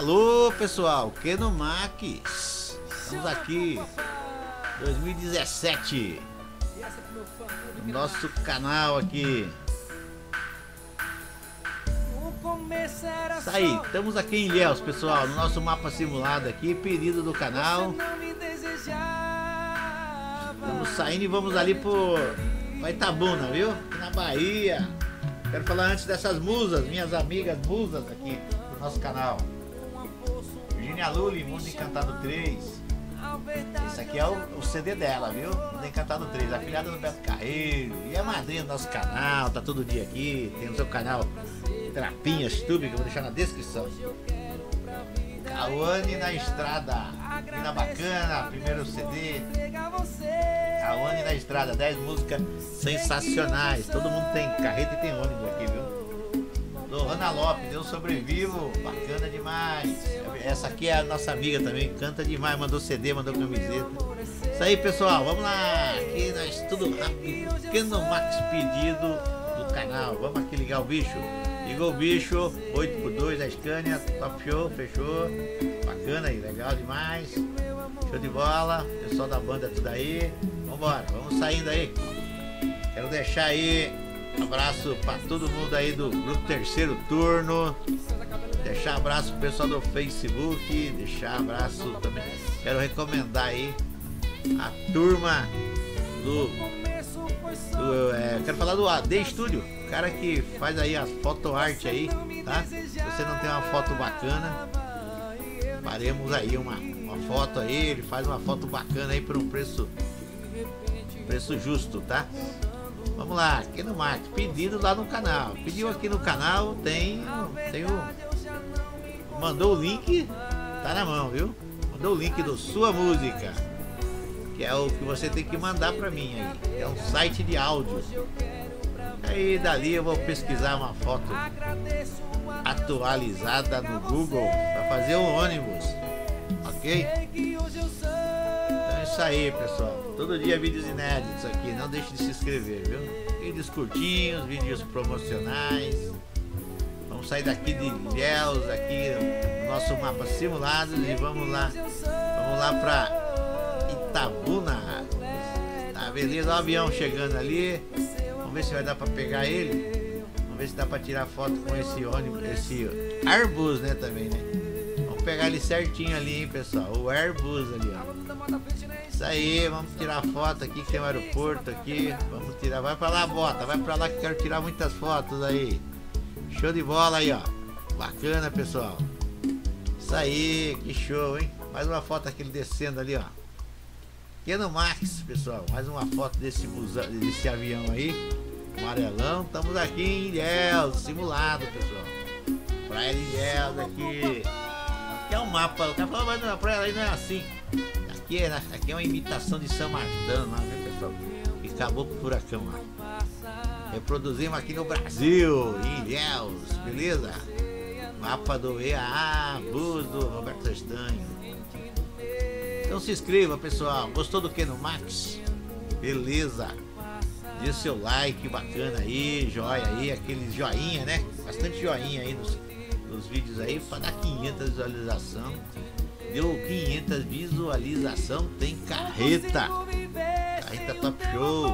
Alô pessoal, Keno Max, estamos aqui 2017 no nosso canal aqui. Isso aí, estamos aqui em Ilhéus, pessoal, no nosso mapa simulado aqui, pedido do canal. Estamos saindo e vamos ali por Itabuna, viu? Na Bahia. Quero falar antes dessas musas, minhas amigas musas aqui do nosso canal. Virginia Lully, Mundo Encantado 3. Esse aqui é o CD dela, viu? Mundo Encantado 3, afilhada do Beto Carreiro. E a madrinha do nosso canal, tá todo dia aqui. Tem o seu canal Trapinhas Tube, que eu vou deixar na descrição. Cauane na Estrada, mina bacana, primeiro CD. Cauane na Estrada, 10 músicas sensacionais. Todo mundo tem carreta e tem ônibus aqui, viu? Lohana Lopes, Eu Sobrevivo, bacana demais. Essa aqui é a nossa amiga também, canta demais, mandou CD, mandou camiseta. Isso aí, pessoal, vamos lá. Aqui nós tudo rápido. Keno Max pedido do canal. Vamos aqui ligar o bicho. Ligou o bicho, 8x2 da Scania, top show, fechou. Bacana aí, legal demais. Show de bola, pessoal da banda tudo aí. Vambora, vamos saindo aí. Quero deixar aí um abraço pra todo mundo aí do grupo Terceiro Turno. Deixar abraço pro pessoal do Facebook. Deixar abraço também. Quero recomendar aí a turma quero falar do AD Studio, o cara que faz aí as foto arte aí, tá? Se você não tem uma foto bacana, faremos aí uma foto aí, ele faz uma foto bacana aí por um preço justo, tá? Vamos lá, aqui no Max, pedido lá no canal. Pediu aqui no canal, mandou o link, tá na mão, viu? Mandou o link do Sua Música, que é o que você tem que mandar pra mim aí. É um site de áudio. Aí dali eu vou pesquisar uma foto atualizada no Google pra fazer o ônibus, ok? Então é isso aí, pessoal. Todo dia vídeos inéditos aqui. Não deixe de se inscrever, viu? Vídeos curtinhos, vídeos promocionais. Vamos sair daqui de Ilhéus, aqui no nosso mapa simulado, e vamos lá pra Itabuna. Tá, beleza, o avião chegando ali. Vamos ver se vai dar pra pegar ele. Vamos ver se dá pra tirar foto com esse ônibus, esse Airbus, né, também, né? Vamos pegar ele certinho ali, hein, pessoal. O Airbus ali, ó. Isso aí, vamos tirar foto aqui, que tem um aeroporto aqui. Vamos tirar, vai pra lá, bota, vai pra lá que eu quero tirar muitas fotos aí. Show de bola aí, ó. Bacana, pessoal. Isso aí, que show, hein? Mais uma foto aqui ele descendo ali, ó. Keno Max, pessoal, mais uma foto desse avião aí, amarelão. Estamos aqui em Ilhéus, simulado, pessoal. Praia de Ilhéus aqui. Aqui é um mapa. O cara falou, mas a praia aí não é assim. Aqui é uma imitação de São Martão, né, pessoal? E acabou com o furacão lá. Reproduzimos aqui no Brasil, em Ilhéus, beleza? Mapa do EAA, Bus do Roberto Estanho. Então se inscreva, pessoal. Gostou do Keno Max? Beleza? Dê seu like bacana aí, joia aí, aquele joinha, né? Bastante joinha aí nos vídeos aí para dar 500 visualização. Deu 500 visualização, tem carreta. Carreta top show.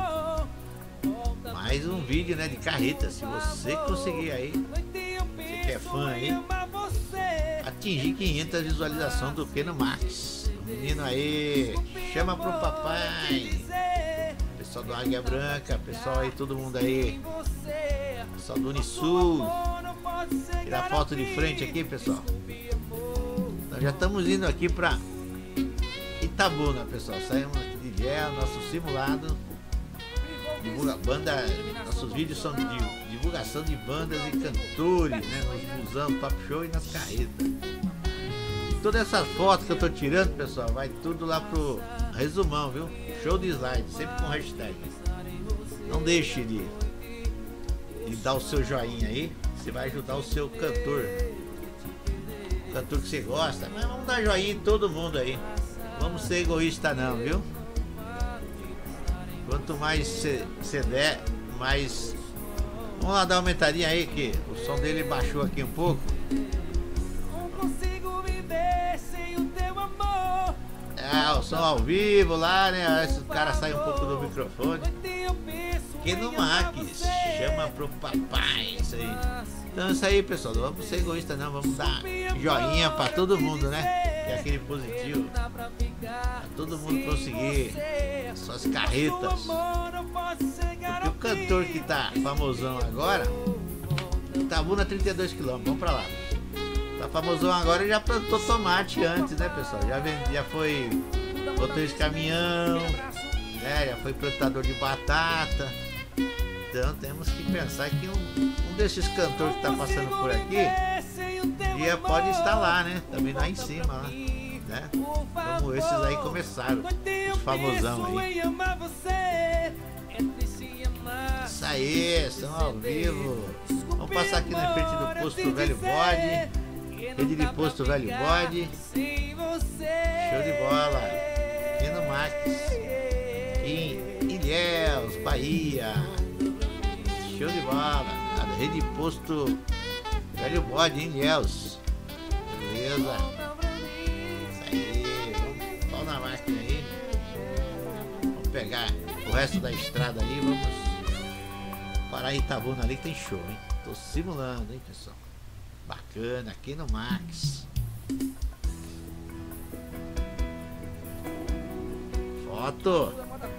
Mais um vídeo, né, de carreta. Se você conseguir aí, você que é fã aí, atingir 500 visualização do Keno Max. Menino aí, chama pro papai. Pessoal do Águia Branca, pessoal aí, todo mundo aí. Pessoal do Unisul. Tirar foto de frente aqui, pessoal. Nós já estamos indo aqui pra Itabuna, pessoal. Saímos aqui de Ilhéus, nosso simulado. Nossos vídeos são de divulgação de bandas e cantores, né? Nos busão, top show e nas carretas. Todas essas fotos que eu tô tirando, pessoal, vai tudo lá pro resumão, viu? Show de slide, sempre com hashtag. Não deixe de dar o seu joinha aí, você vai ajudar o seu cantor. O cantor que você gosta, mas vamos dar joinha em todo mundo aí. Vamos ser egoísta não, viu? Quanto mais você der, mais... Vamos lá dar uma aumentadinha aí, que o som dele baixou aqui um pouco. Ah, o som ao vivo lá, né? Aí o cara sai um pouco do microfone. Que no Max, chama pro papai, isso aí. Então é isso aí, pessoal, não vamos ser egoístas não, vamos dar joinha pra todo mundo, né? Que é aquele positivo. Pra todo mundo conseguir suas carretas. Porque o cantor que tá famosão agora, Itabuna 32 km, vamos pra lá. Tá famosão agora e já plantou tomate antes, né, pessoal? Já foi motorista de caminhão, né? Já foi plantador de batata. Então temos que pensar que um desses cantores que tá passando por aqui já pode estar lá, né? Também lá em cima, lá, né? Como esses aí começaram, os famosão aí. Isso aí, estão ao vivo. Vamos passar aqui na frente do posto Velho Bode. Rede de posto Velho Bode. Show de bola. Aqui no Max, em Ilhéus, Bahia. Show de bola. A rede de posto Velho Bode, em Ilhéus. Beleza. Isso aí. Vamos pau na máquina aí. Vamos pegar o resto da estrada aí. Vamos parar em Itabuna ali que tem show, hein? Tô simulando, hein, pessoal? Bacana, aqui no Max. Foto.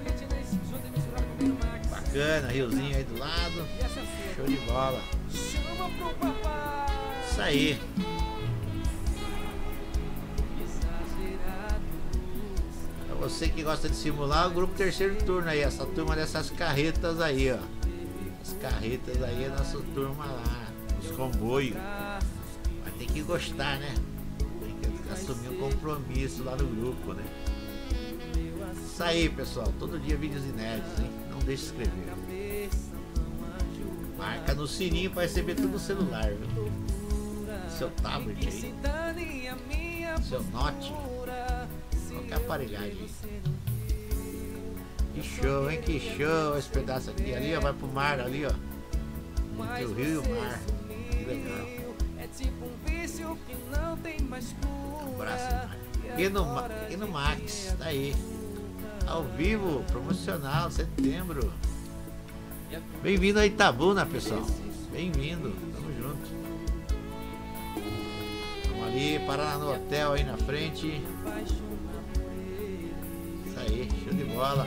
Bacana, riozinho aí do lado. Show de bola. Isso aí. Pra você que gosta de simular, o grupo Terceiro Turno aí. Essa turma dessas carretas aí, ó. As carretas aí é nossa turma lá. Os comboios. Mas tem que gostar, né? Tem que assumir um compromisso lá no grupo, né? Isso aí, pessoal. Todo dia vídeos inéditos, hein? Não deixe de inscrever. Marca no sininho para receber tudo no celular, viu? Seu tablet aí. Seu note. Qualquer aparelhagem. Que show, hein? Que show esse pedaço aqui. Ali, ó, vai pro mar ali, ó. Entre o rio e o mar. Que legal. Um abraço, e no Max, tá aí. Ao vivo, promocional, setembro. Bem-vindo a Itabuna, pessoal. Bem-vindo, tamo junto. Vamos ali, parar no hotel aí na frente. Isso aí, show de bola.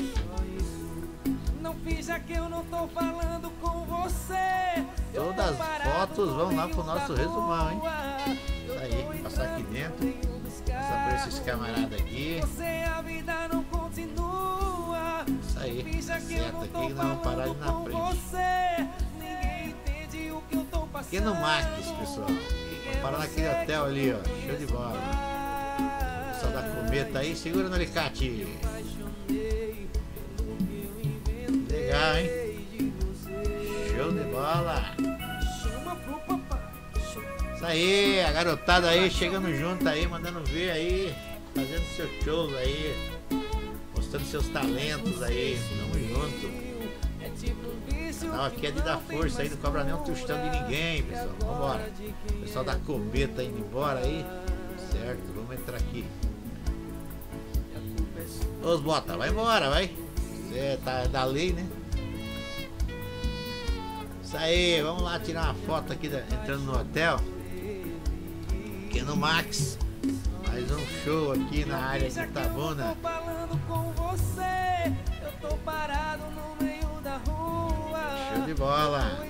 Não finja que eu não tô falando com você. Todas as fotos vão lá pro nosso resumão, hein? Isso aí, passar aqui dentro. Passar por esses camaradas aqui. Isso aí, certo aqui que nós vamos parar ali na frente. Aqui no Max, pessoal. Vamos parar naquele hotel ali, ó. Show de bola. Pessoal da Cometa aí, segura no alicate. Legal, hein? Show de bola. Isso aí, a garotada aí chegando junto aí, mandando ver aí, fazendo seus shows aí, mostrando seus talentos aí. Tamo junto. O canal aqui é de dar força aí, não cobra nem um tostão de ninguém, pessoal. Vambora. O pessoal da Cometa indo embora aí. Certo, vamos entrar aqui. Os bota, vai embora, vai. Você tá da lei, né? Isso aí, vamos lá tirar uma foto aqui entrando no hotel. Aqui no Max. Mais um show aqui na área de Itabuna. Show de bola.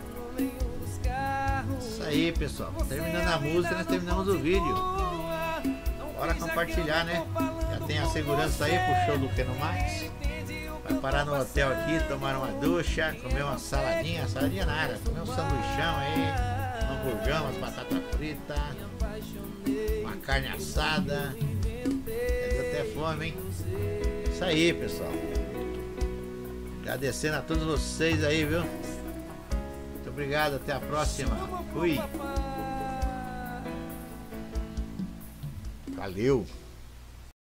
Isso aí, pessoal. Terminando a música, nós terminamos o vídeo. Bora compartilhar, né? Já tem a segurança aí pro show do que no Max. Vai parar no hotel aqui, tomar uma ducha, comer uma saladinha nada, comer um sanduichão aí, um hamburgão, umas batatas fritas, uma carne assada. Deu até fome, hein? Isso aí, pessoal. Agradecendo a todos vocês aí, viu? Muito obrigado, até a próxima. Fui. Valeu.